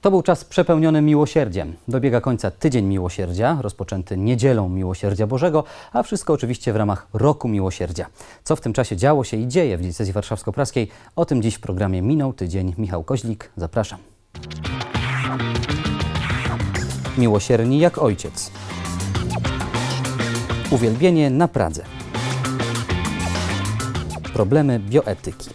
To był czas przepełniony miłosierdziem. Dobiega końca Tydzień Miłosierdzia, rozpoczęty Niedzielą Miłosierdzia Bożego, a wszystko oczywiście w ramach Roku Miłosierdzia. Co w tym czasie działo się i dzieje w diecezji warszawsko-praskiej? O tym dziś w programie Minął Tydzień. Michał Koźlik, zapraszam. Miłosierni jak ojciec. Uwielbienie na Pradze. Problemy bioetyki.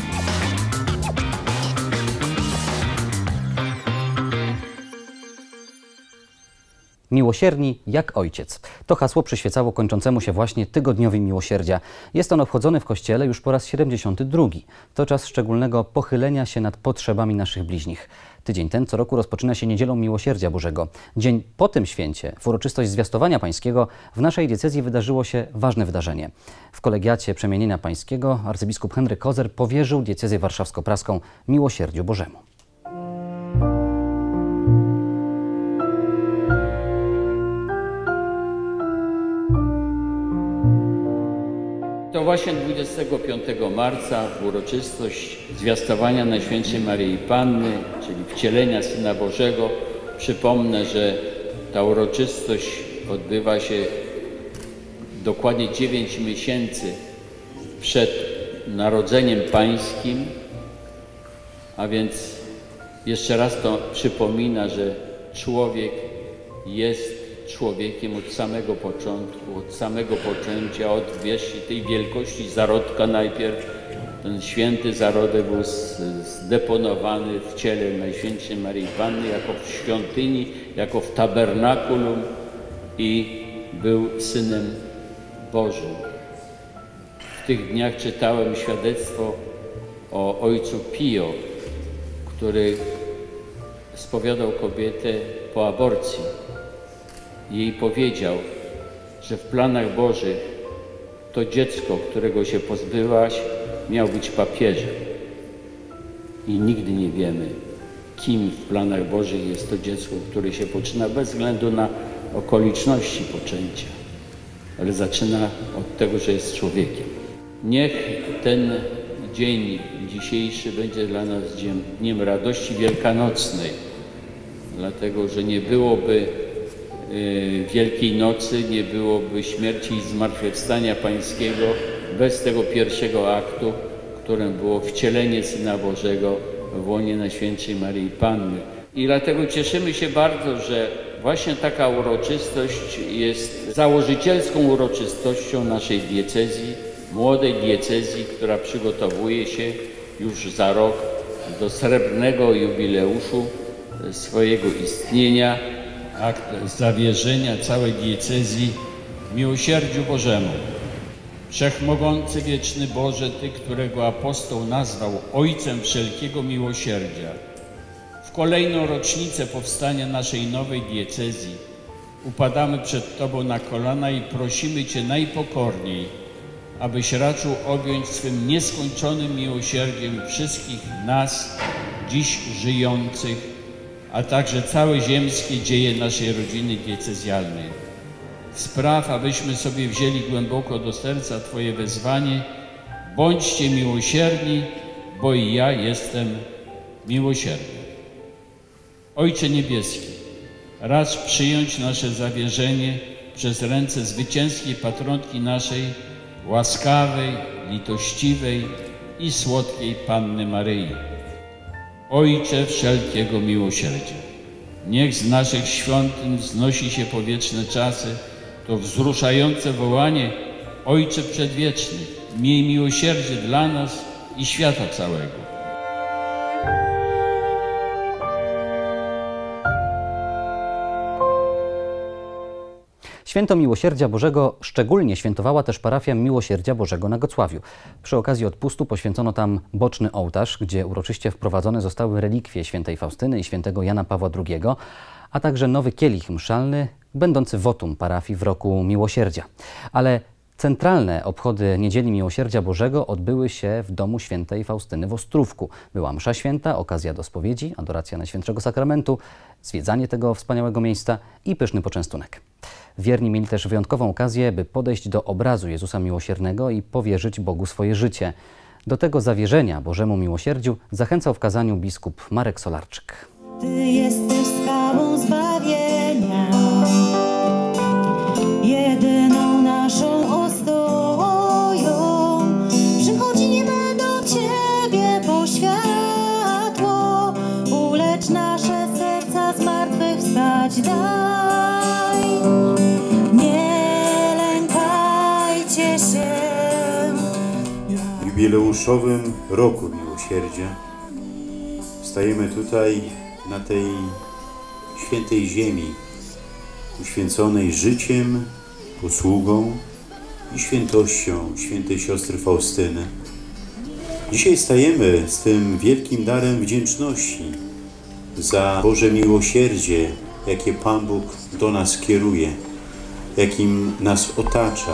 Miłosierni jak ojciec. To hasło przyświecało kończącemu się właśnie Tygodniowi Miłosierdzia. Jest on obchodzony w Kościele już po raz 72. To czas szczególnego pochylenia się nad potrzebami naszych bliźnich. Tydzień ten co roku rozpoczyna się Niedzielą Miłosierdzia Bożego. Dzień po tym święcie, w uroczystość Zwiastowania Pańskiego, w naszej diecezji wydarzyło się ważne wydarzenie. W kolegiacie Przemienienia Pańskiego arcybiskup Henryk Kozer powierzył diecezję warszawsko-praską Miłosierdziu Bożemu. To właśnie 25 marca uroczystość zwiastowania Najświętszej Maryi Panny, czyli wcielenia Syna Bożego. Przypomnę, że ta uroczystość odbywa się dokładnie 9 miesięcy przed Narodzeniem Pańskim, a więc jeszcze raz to przypomina, że człowiek jest człowiekiem od samego początku, od samego poczęcia, od tej wielkości zarodka najpierw. Ten święty zarodek był zdeponowany w ciele Najświętszej Maryi Panny jako w świątyni, jako w tabernakulum i był Synem Bożym. W tych dniach czytałem świadectwo o ojcu Pio, który spowiadał kobietę po aborcji. Jej powiedział, że w planach Bożych to dziecko, którego się pozbyłaś, miał być papieżem. I nigdy nie wiemy, kim w planach Bożych jest to dziecko, które się poczyna bez względu na okoliczności poczęcia, ale zaczyna od tego, że jest człowiekiem. Niech ten dzień dzisiejszy będzie dla nas dniem radości wielkanocnej, dlatego że nie byłoby Wielkiej Nocy, nie byłoby śmierci i zmartwychwstania Pańskiego bez tego pierwszego aktu, którym było wcielenie Syna Bożego w łonie Najświętszej Maryi Panny. I dlatego cieszymy się bardzo, że właśnie taka uroczystość jest założycielską uroczystością naszej diecezji, młodej diecezji, która przygotowuje się już za rok do srebrnego jubileuszu swojego istnienia. Akt zawierzenia całej diecezji miłosierdziu Bożemu. Wszechmogący, wieczny Boże, Ty, którego apostoł nazwał Ojcem wszelkiego miłosierdzia, w kolejną rocznicę powstania naszej nowej diecezji upadamy przed Tobą na kolana i prosimy Cię najpokorniej, abyś raczył objąć swym nieskończonym miłosierdziem wszystkich nas, dziś żyjących, a także całe ziemskie dzieje naszej rodziny diecezjalnej. Spraw, abyśmy sobie wzięli głęboko do serca Twoje wezwanie: bądźcie miłosierni, bo i ja jestem miłosierny. Ojcze Niebieski, racz przyjąć nasze zawierzenie przez ręce zwycięskiej patronki naszej, łaskawej, litościwej i słodkiej Panny Maryi. Ojcze wszelkiego miłosierdzia, niech z naszych świątyń wznosi się po wieczne czasy to wzruszające wołanie: Ojcze Przedwieczny, miej miłosierdzie dla nas i świata całego. Święto Miłosierdzia Bożego szczególnie świętowała też parafia Miłosierdzia Bożego na Gocławiu. Przy okazji odpustu poświęcono tam boczny ołtarz, gdzie uroczyście wprowadzone zostały relikwie świętej Faustyny i świętego Jana Pawła II, a także nowy kielich mszalny, będący wotum parafii w roku Miłosierdzia. Ale centralne obchody Niedzieli Miłosierdzia Bożego odbyły się w domu świętej Faustyny w Ostrówku. Była msza święta, okazja do spowiedzi, adoracja Najświętszego Sakramentu, zwiedzanie tego wspaniałego miejsca i pyszny poczęstunek. Wierni mieli też wyjątkową okazję, by podejść do obrazu Jezusa Miłosiernego i powierzyć Bogu swoje życie. Do tego zawierzenia Bożemu Miłosierdziu zachęcał w kazaniu biskup Marek Solarczyk. Ty jesteś skałą zbawienia, jedyną naszą ostoją. Przychodzimy do Ciebie po światło, ulecz nasze serca, zmartwychwstać daj. Nie lękajcie się. W jubileuszowym roku miłosierdzia stajemy tutaj, na tej świętej ziemi, uświęconej życiem, posługą i świętością świętej siostry Faustyny. Dzisiaj stajemy z tym wielkim darem wdzięczności za Boże miłosierdzie, jakie Pan Bóg do nas kieruje, jakim nas otacza.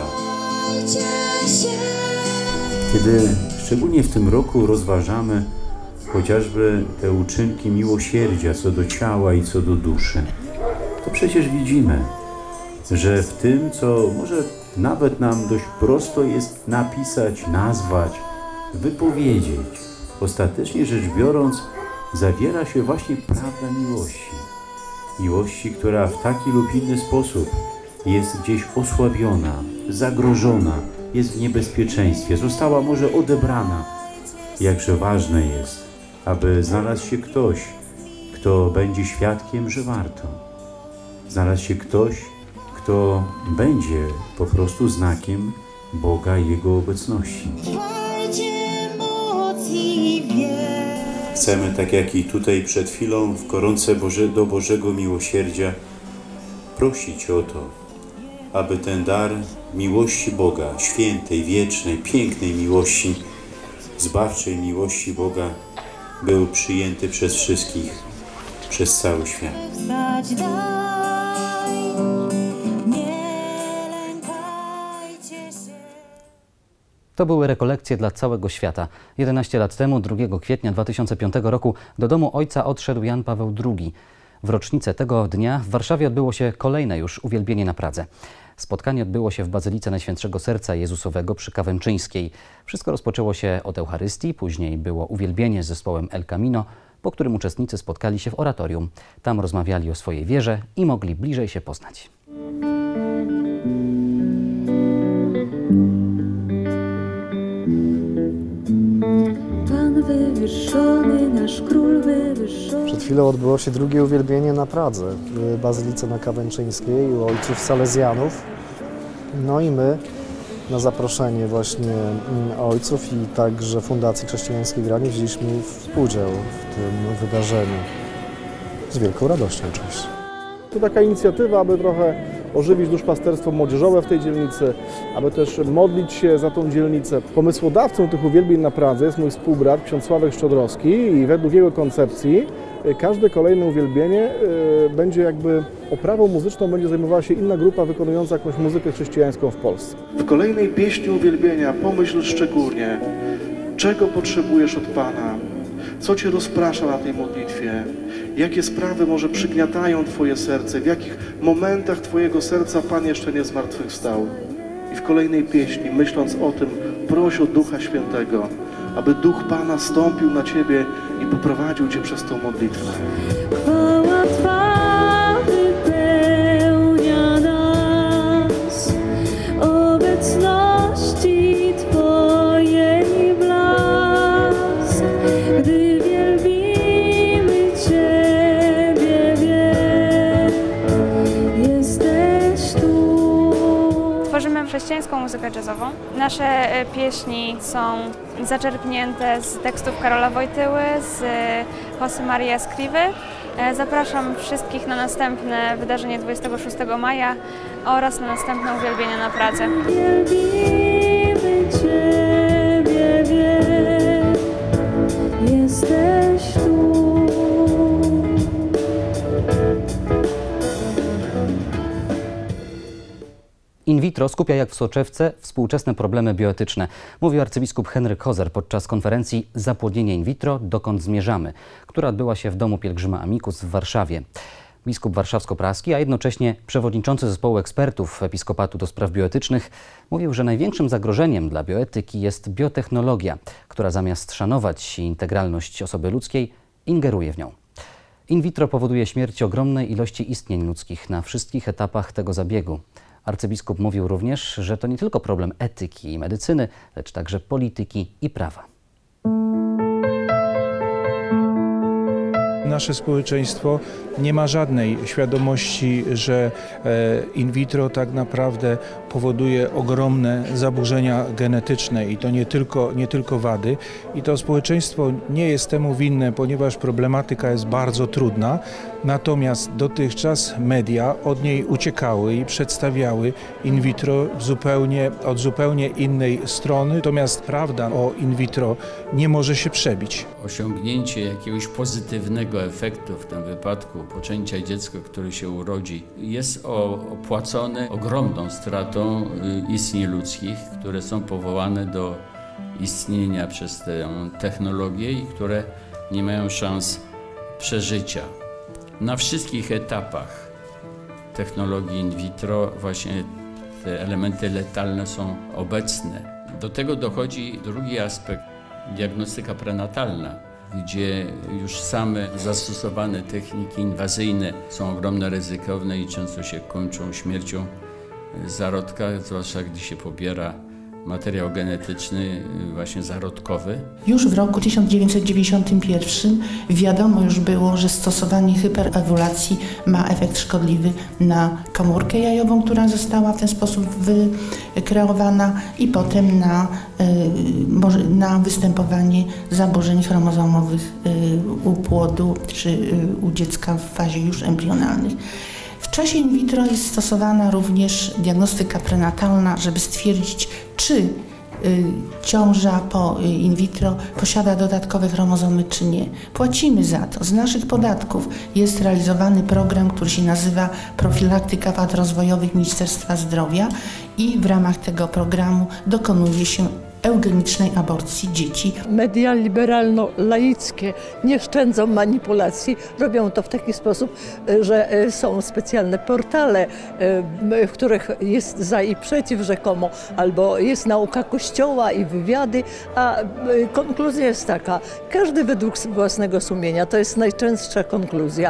Kiedy szczególnie w tym roku rozważamy chociażby te uczynki miłosierdzia co do ciała i co do duszy, to przecież widzimy, że w tym, co może nawet nam dość prosto jest napisać, nazwać, wypowiedzieć, ostatecznie rzecz biorąc, zawiera się właśnie prawda miłości. Miłości, która w taki lub inny sposób jest gdzieś osłabiona, zagrożona, jest w niebezpieczeństwie, została może odebrana. Jakże ważne jest, aby znalazł się ktoś, kto będzie świadkiem, że warto. Znalazł się ktoś, kto będzie po prostu znakiem Boga i Jego obecności. Chcemy, tak jak i tutaj przed chwilą w koronce do Bożego Miłosierdzia, prosić o to, aby ten dar miłości Boga, świętej, wiecznej, pięknej miłości, zbawczej miłości Boga był przyjęty przez wszystkich, przez cały świat. To były rekolekcje dla całego świata. 11 lat temu, 2 kwietnia 2005 roku, do domu ojca odszedł Jan Paweł II. W rocznicę tego dnia w Warszawie odbyło się kolejne już uwielbienie na Pradze. Spotkanie odbyło się w Bazylice Najświętszego Serca Jezusowego przy Kawęczyńskiej. Wszystko rozpoczęło się od Eucharystii, później było uwielbienie z zespołem El Camino, po którym uczestnicy spotkali się w oratorium. Tam rozmawiali o swojej wierze i mogli bliżej się poznać. Pan wywyższony, nasz król wywyższony. Przed chwilą odbyło się drugie uwielbienie na Pradze, w Bazylice na Kawęczyńskiej u ojców salezjanów. No i my na zaproszenie właśnie ojców i także Fundacji Chrześcijańskiej Grani wzięliśmy udział w tym wydarzeniu. Z wielką radością oczywiście. To taka inicjatywa, aby trochę ożywić duszpasterstwo młodzieżowe w tej dzielnicy, aby też modlić się za tą dzielnicę. Pomysłodawcą tych uwielbień na Pradze jest mój współbrat, ksiądz Sławek Szczodrowski i według jego koncepcji każde kolejne uwielbienie będzie jakby oprawą muzyczną będzie zajmowała się inna grupa wykonująca jakąś muzykę chrześcijańską w Polsce. W kolejnej pieśni uwielbienia pomyśl szczególnie, czego potrzebujesz od Pana, co Cię rozprasza na tej modlitwie, jakie sprawy może przygniatają Twoje serce, w jakich momentach Twojego serca Pan jeszcze nie zmartwychwstał. I w kolejnej pieśni, myśląc o tym, proś o Ducha Świętego, aby Duch Pana stąpił na Ciebie i poprowadził Cię przez tą modlitwę. Chwała Twa wypełnia nas, obecności Twojej blask, gdy wielbimy Ciebie, jesteś tu. Tworzymy chrześcijańską muzykę jazzową. Nasze pieśni są zaczerpnięte z tekstów Karola Wojtyły, z José María Escrivy. Zapraszam wszystkich na następne wydarzenie 26 maja oraz na następne uwielbienia na Pradze. Wielbimy Ciebie, jesteś tu. In vitro skupia jak w soczewce współczesne problemy bioetyczne, mówił arcybiskup Henryk Hozer podczas konferencji Zapłodnienie in vitro – dokąd zmierzamy, która odbyła się w domu pielgrzyma Amicus w Warszawie. Biskup warszawsko-praski, a jednocześnie przewodniczący zespołu ekspertów Episkopatu do spraw bioetycznych, mówił, że największym zagrożeniem dla bioetyki jest biotechnologia, która zamiast szanować integralność osoby ludzkiej, ingeruje w nią. In vitro powoduje śmierć ogromnej ilości istnień ludzkich na wszystkich etapach tego zabiegu. Arcybiskup mówił również, że to nie tylko problem etyki i medycyny, lecz także polityki i prawa. Nasze społeczeństwo nie ma żadnej świadomości, że in vitro tak naprawdę powoduje ogromne zaburzenia genetyczne i to nie tylko wady. I to społeczeństwo nie jest temu winne, ponieważ problematyka jest bardzo trudna. Natomiast dotychczas media od niej uciekały i przedstawiały in vitro od zupełnie innej strony. Natomiast prawda o in vitro nie może się przebić. Osiągnięcie jakiegoś pozytywnego efektu, w tym wypadku poczęcia dziecka, które się urodzi, jest opłacone ogromną stratą istnień ludzkich, które są powołane do istnienia przez tę technologię i które nie mają szans przeżycia. Na wszystkich etapach technologii in vitro właśnie te elementy letalne są obecne. Do tego dochodzi drugi aspekt, diagnostyka prenatalna, gdzie już same zastosowane techniki inwazyjne są ogromnie ryzykowne i często się kończą śmiercią zarodka, zwłaszcza gdy się pobiera materiał genetyczny właśnie zarodkowy. Już w roku 1991 wiadomo już było, że stosowanie hyperowulacji ma efekt szkodliwy na komórkę jajową, która została w ten sposób wykreowana i potem na występowanie zaburzeń chromozomowych u płodu czy u dziecka w fazie już embrionalnej. W czasie in vitro jest stosowana również diagnostyka prenatalna, żeby stwierdzić, czy ciąża po in vitro posiada dodatkowe chromozomy, czy nie. Płacimy za to. Z naszych podatków jest realizowany program, który się nazywa Profilaktyka Wad Rozwojowych Ministerstwa Zdrowia i w ramach tego programu dokonuje się eugenicznej aborcji dzieci. Media liberalno-laickie nie szczędzą manipulacji, robią to w taki sposób, że są specjalne portale, w których jest za i przeciw rzekomo, albo jest nauka Kościoła i wywiady, a konkluzja jest taka, każdy według własnego sumienia, to jest najczęstsza konkluzja.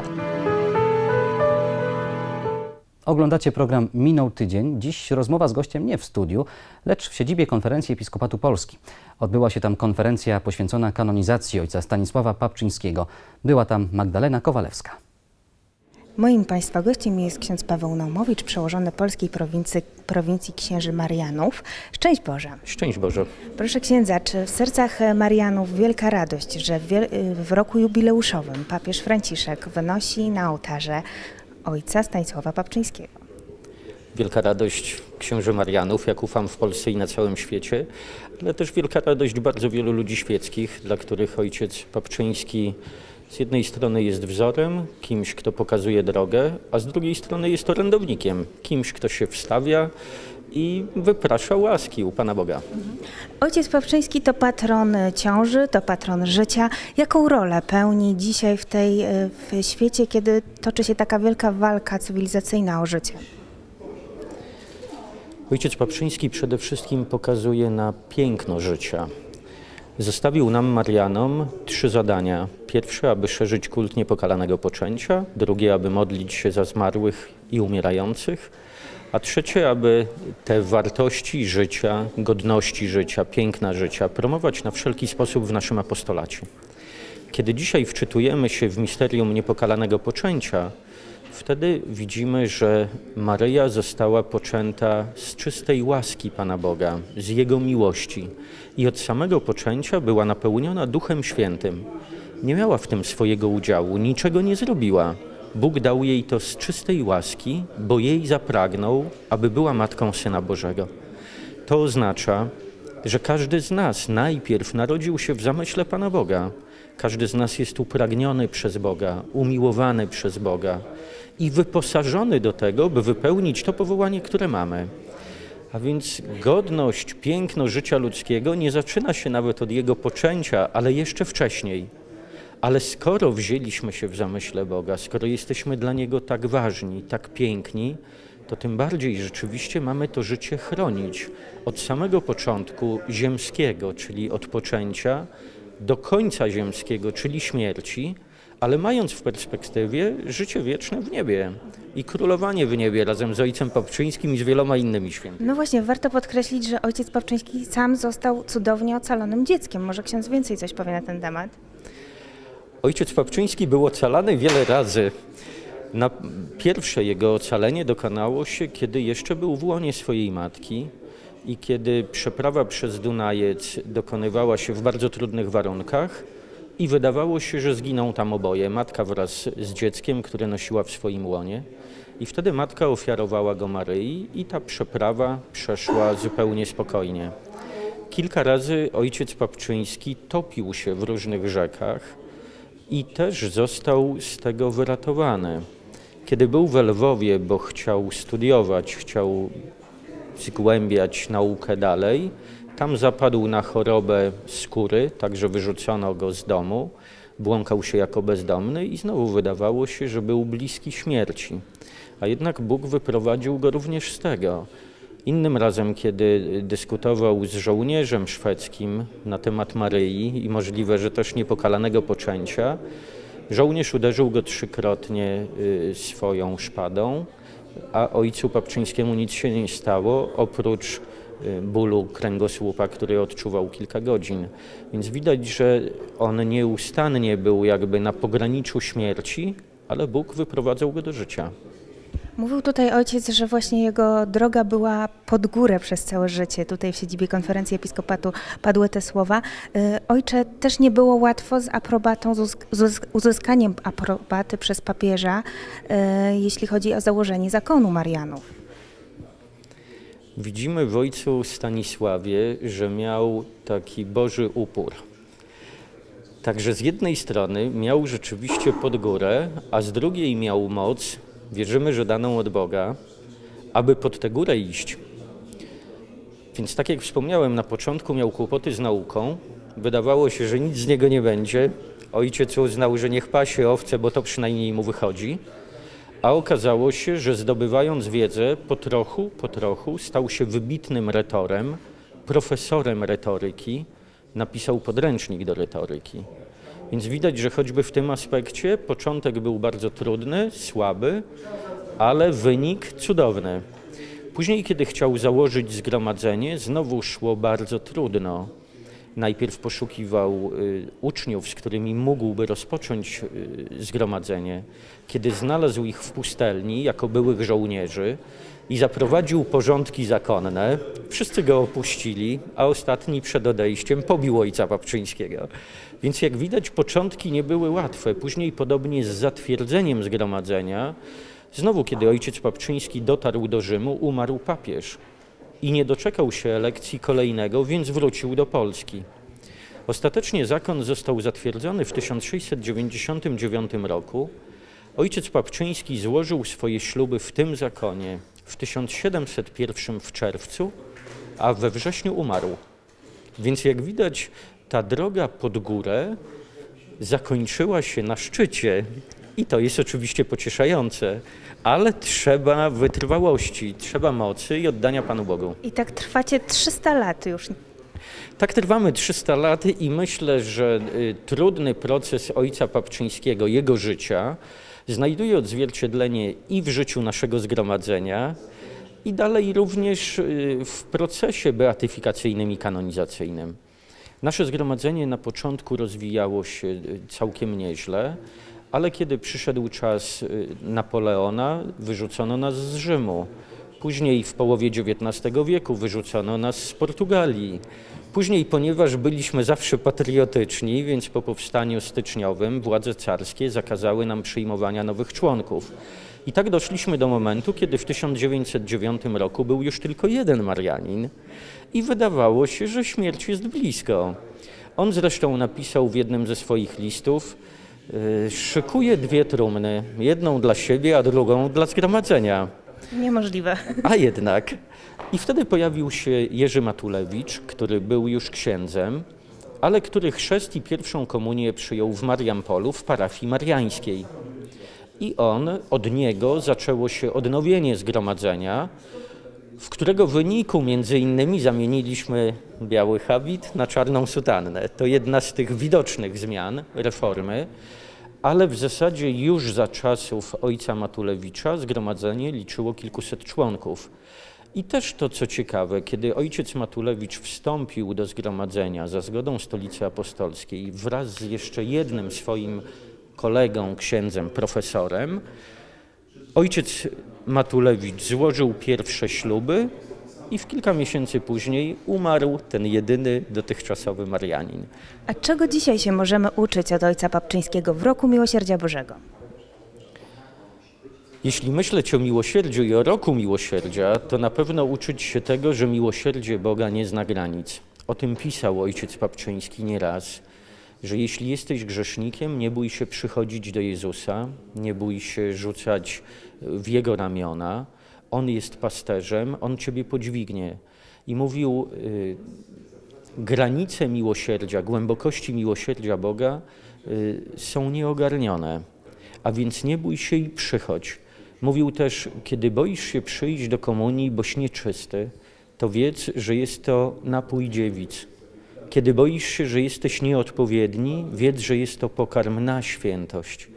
Oglądacie program Minął tydzień. Dziś rozmowa z gościem nie w studiu, lecz w siedzibie Konferencji Episkopatu Polski. Odbyła się tam konferencja poświęcona kanonizacji ojca Stanisława Papczyńskiego. Była tam Magdalena Kowalewska. Moim Państwa gościem jest ksiądz Paweł Naumowicz, przełożony polskiej prowincji księży Marianów. Szczęść Boże. Szczęść Boże. Proszę księdza, czy w sercach Marianów wielka radość, że w roku jubileuszowym papież Franciszek wynosi na ołtarze ojca Stanisława Papczyńskiego? Wielka radość księży Marianów, jak ufam, w Polsce i na całym świecie, ale też wielka radość bardzo wielu ludzi świeckich, dla których ojciec Papczyński z jednej strony jest wzorem, kimś, kto pokazuje drogę, a z drugiej strony jest orędownikiem, kimś, kto się wstawia i wyprasza łaski u Pana Boga. Ojciec Papczyński to patron ciąży, to patron życia. Jaką rolę pełni dzisiaj w świecie, kiedy toczy się taka wielka walka cywilizacyjna o życie? Ojciec Papczyński przede wszystkim pokazuje na piękno życia. Zostawił nam, Marianom, 3 zadania. Pierwsze, aby szerzyć kult niepokalanego poczęcia. Drugie, aby modlić się za zmarłych i umierających. A trzecie, aby te wartości życia, godności życia, piękna życia promować na wszelki sposób w naszym apostolacie. Kiedy dzisiaj wczytujemy się w misterium niepokalanego poczęcia, wtedy widzimy, że Maryja została poczęta z czystej łaski Pana Boga, z Jego miłości i od samego poczęcia była napełniona Duchem Świętym. Nie miała w tym swojego udziału, niczego nie zrobiła. Bóg dał jej to z czystej łaski, bo jej zapragnął, aby była Matką Syna Bożego. To oznacza, że każdy z nas najpierw narodził się w zamyśle Pana Boga. Każdy z nas jest upragniony przez Boga, umiłowany przez Boga i wyposażony do tego, by wypełnić to powołanie, które mamy. A więc godność, piękno życia ludzkiego nie zaczyna się nawet od jego poczęcia, ale jeszcze wcześniej. Ale skoro wzięliśmy się w zamyśle Boga, skoro jesteśmy dla Niego tak ważni, tak piękni, to tym bardziej rzeczywiście mamy to życie chronić od samego początku ziemskiego, czyli od poczęcia, do końca ziemskiego, czyli śmierci, ale mając w perspektywie życie wieczne w niebie i królowanie w niebie razem z ojcem Papczyńskim i z wieloma innymi świętymi. No właśnie, warto podkreślić, że ojciec Papczyński sam został cudownie ocalonym dzieckiem. Może ksiądz więcej coś powie na ten temat? Ojciec Papczyński był ocalany wiele razy. Pierwsze jego ocalenie dokonało się, kiedy jeszcze był w łonie swojej matki i kiedy przeprawa przez Dunajec dokonywała się w bardzo trudnych warunkach i wydawało się, że zginą tam oboje, matka wraz z dzieckiem, które nosiła w swoim łonie. I wtedy matka ofiarowała go Maryi i ta przeprawa przeszła zupełnie spokojnie. Kilka razy ojciec Papczyński topił się w różnych rzekach i też został z tego wyratowany. Kiedy był w Lwowie, bo chciał studiować, chciał zgłębiać naukę dalej, tam zapadł na chorobę skóry, także wyrzucono go z domu, błąkał się jako bezdomny i znowu wydawało się, że był bliski śmierci. A jednak Bóg wyprowadził go również z tego. Innym razem, kiedy dyskutował z żołnierzem szwedzkim na temat Maryi i możliwe, że też niepokalanego poczęcia, żołnierz uderzył go 3-krotnie swoją szpadą, a ojcu Papczyńskiemu nic się nie stało, oprócz bólu kręgosłupa, który odczuwał kilka godzin. Więc widać, że on nieustannie był jakby na pograniczu śmierci, ale Bóg wyprowadzał go do życia. Mówił tutaj ojciec, że właśnie jego droga była pod górę przez całe życie. Tutaj w siedzibie Konferencji Episkopatu padły te słowa. Ojcze, też nie było łatwo z aprobatą, z uzyskaniem aprobaty przez papieża, jeśli chodzi o założenie zakonu Marianów. Widzimy w ojcu Stanisławie, że miał taki Boży upór. Także z jednej strony miał rzeczywiście pod górę, a z drugiej miał moc, wierzymy, że daną od Boga, aby pod tę górę iść. Więc tak jak wspomniałem, na początku miał kłopoty z nauką. Wydawało się, że nic z niego nie będzie. Ojciec uznał, że niech pasie owce, bo to przynajmniej mu wychodzi. A okazało się, że zdobywając wiedzę, po trochu stał się wybitnym retorem, profesorem retoryki, napisał podręcznik do retoryki. Więc widać, że choćby w tym aspekcie początek był bardzo trudny, słaby, ale wynik cudowny. Później, kiedy chciał założyć zgromadzenie, znowu szło bardzo trudno. Najpierw poszukiwał uczniów, z którymi mógłby rozpocząć zgromadzenie. Kiedy znalazł ich w pustelni jako byłych żołnierzy i zaprowadził porządki zakonne, wszyscy go opuścili, a ostatni przed odejściem pobił ojca Papczyńskiego. Więc jak widać, początki nie były łatwe. Później podobnie z zatwierdzeniem zgromadzenia, znowu kiedy ojciec Papczyński dotarł do Rzymu, umarł papież i nie doczekał się elekcji kolejnego, więc wrócił do Polski. Ostatecznie zakon został zatwierdzony w 1699 roku. Ojciec Papczyński złożył swoje śluby w tym zakonie w 1701 w czerwcu, a we wrześniu umarł. Więc jak widać, ta droga pod górę zakończyła się na szczycie i to jest oczywiście pocieszające, ale trzeba wytrwałości, trzeba mocy i oddania Panu Bogu. I tak trwacie 300 lat już. Tak trwamy 300 lat i myślę, że trudny proces ojca Papczyńskiego, jego życia, znajduje odzwierciedlenie i w życiu naszego zgromadzenia, i dalej również w procesie beatyfikacyjnym i kanonizacyjnym. Nasze zgromadzenie na początku rozwijało się całkiem nieźle, ale kiedy przyszedł czas Napoleona, wyrzucono nas z Rzymu. Później w połowie XIX wieku wyrzucono nas z Portugalii. Później, ponieważ byliśmy zawsze patriotyczni, więc po powstaniu styczniowym władze carskie zakazały nam przyjmowania nowych członków. I tak doszliśmy do momentu, kiedy w 1909 roku był już tylko jeden Marianin i wydawało się, że śmierć jest blisko. On zresztą napisał w jednym ze swoich listów: szykuję 2 trumny, jedną dla siebie, a drugą dla zgromadzenia. Niemożliwe. A jednak. I wtedy pojawił się Jerzy Matulewicz, który był już księdzem, ale który chrzest i pierwszą komunię przyjął w Mariampolu, w parafii mariańskiej. I od niego zaczęło się odnowienie zgromadzenia, w którego wyniku między innymi zamieniliśmy biały habit na czarną sutannę. To jedna z tych widocznych zmian reformy, ale w zasadzie już za czasów ojca Matulewicza zgromadzenie liczyło kilkuset członków. I też to, co ciekawe, kiedy ojciec Matulewicz wstąpił do zgromadzenia za zgodą Stolicy Apostolskiej wraz z jeszcze jednym swoim kolegą, księdzem, profesorem, ojciec Matulewicz złożył pierwsze śluby i w kilka miesięcy później umarł ten jedyny dotychczasowy Marianin. A czego dzisiaj się możemy uczyć od ojca Papczyńskiego w roku Miłosierdzia Bożego? Jeśli myśleć o miłosierdziu i o roku miłosierdzia, to na pewno uczyć się tego, że miłosierdzie Boga nie zna granic. O tym pisał ojciec Papczyński nieraz, że jeśli jesteś grzesznikiem, nie bój się przychodzić do Jezusa, nie bój się rzucać w Jego ramiona. On jest pasterzem, On ciebie podźwignie. I mówił, granice miłosierdzia, głębokości miłosierdzia Boga są nieogarnione, a więc nie bój się i przychodź. Mówił też, kiedy boisz się przyjść do komunii, boś nieczysty, to wiedz, że jest to napój dziewic. Kiedy boisz się, że jesteś nieodpowiedni, wiedz, że jest to pokarm na świętość.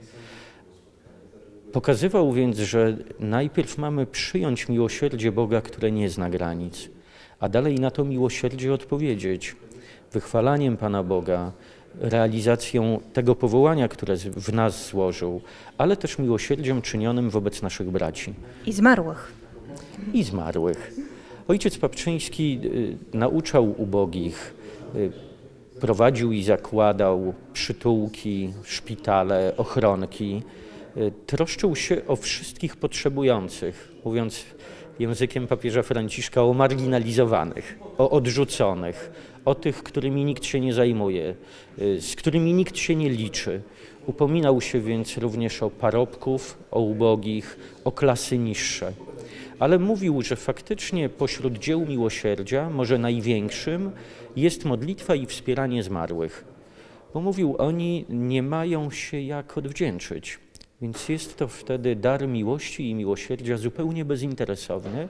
Pokazywał więc, że najpierw mamy przyjąć miłosierdzie Boga, które nie zna granic, a dalej na to miłosierdzie odpowiedzieć wychwalaniem Pana Boga, realizacją tego powołania, które w nas złożył, ale też miłosierdziem czynionym wobec naszych braci. I zmarłych. I zmarłych. Ojciec Papczyński nauczał ubogich, prowadził i zakładał przytułki, szpitale, ochronki. Troszczył się o wszystkich potrzebujących, mówiąc językiem papieża Franciszka, o marginalizowanych, o odrzuconych, o tych, którymi nikt się nie zajmuje, z którymi nikt się nie liczy. Upominał się więc również o parobków, o ubogich, o klasy niższe. Ale mówił, że faktycznie pośród dzieł miłosierdzia, może największym, jest modlitwa i wspieranie zmarłych. Bo mówił, oni nie mają się jak odwdzięczyć. Więc jest to wtedy dar miłości i miłosierdzia zupełnie bezinteresowny,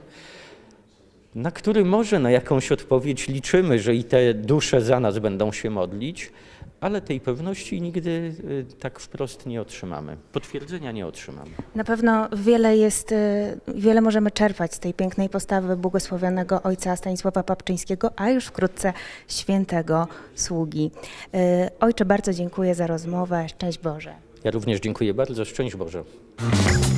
na który może na jakąś odpowiedź liczymy, że i te dusze za nas będą się modlić, ale tej pewności nigdy tak wprost nie otrzymamy. Potwierdzenia nie otrzymamy. Na pewno wiele możemy czerpać z tej pięknej postawy błogosławionego ojca Stanisława Papczyńskiego, a już wkrótce świętego sługi. Ojcze, bardzo dziękuję za rozmowę. Szczęść Boże. Ja również dziękuję bardzo. Szczęść Boże.